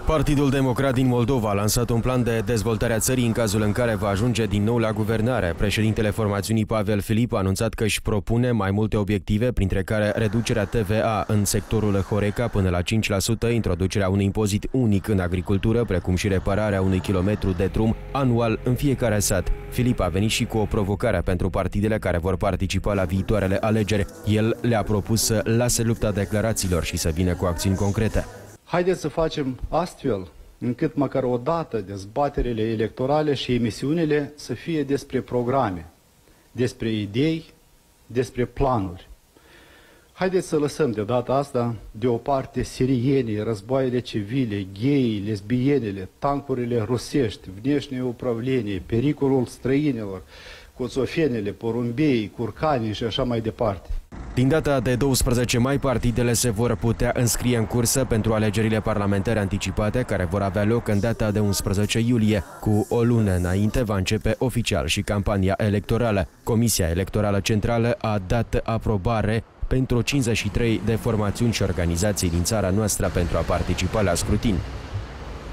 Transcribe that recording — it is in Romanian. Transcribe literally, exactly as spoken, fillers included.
Partidul Democrat din Moldova a lansat un plan de dezvoltare a țării în cazul în care va ajunge din nou la guvernare. Președintele formațiunii Pavel Filip a anunțat că își propune mai multe obiective, printre care reducerea T V A în sectorul Horeca până la cinci la sută, introducerea unui impozit unic în agricultură, precum și repararea unui kilometru de drum anual în fiecare sat. Filip a venit și cu o provocare pentru partidele care vor participa la viitoarele alegeri. El le-a propus să lase lupta declarațiilor și să vină cu acțiuni concrete. Haideți să facem astfel încât măcar o dată dezbaterile electorale și emisiunile să fie despre programe, despre idei, despre planuri. Haideți să lăsăm de data asta deoparte sirienii, războaiele civile, gheii, lesbienele, tancurile rusești, внешнее управление, pericolul străinilor, coțofenele, porumbeii, curcanii și așa mai departe. Din data de douăsprezece mai, partidele se vor putea înscrie în cursă pentru alegerile parlamentare anticipate, care vor avea loc în data de unsprezece iulie. Cu o lună înainte va începe oficial și campania electorală. Comisia Electorală Centrală a dat aprobare pentru cincizeci și trei de formațiuni și organizații din țara noastră pentru a participa la scrutin.